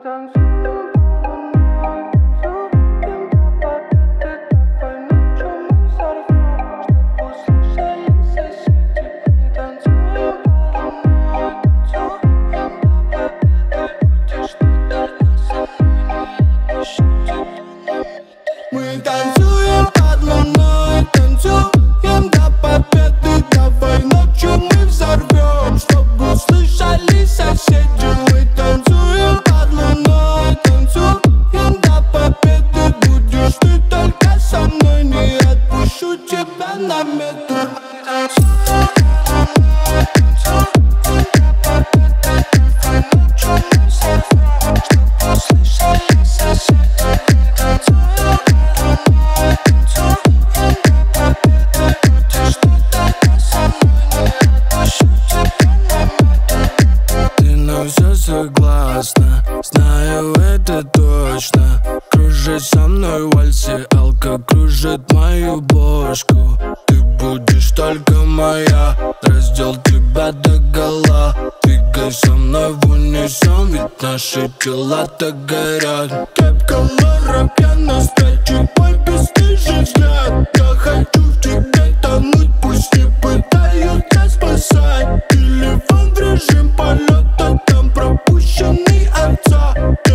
Мы танцуем под луной, танцуем до победы. Давай ночью мы взорвем, чтобы услышали соседи. Мы танцуем под луной, танцуем до победы. Будешь ты только со мной, не отпущу тебя на метр. Согласна, знаю это точно. Кружит со мной в вальсе, алка кружит мою бошку. Ты будешь только моя, раздел тебя догола. Двигай со мной в унисон, ведь наши тела так горят. Кепка Лора, пьяна, спрячь твой бесстыжий взгляд. Я хочу в тебе тонуть, пусть не пытаются спасать. Телефон в режим полета, там пропущенный отца.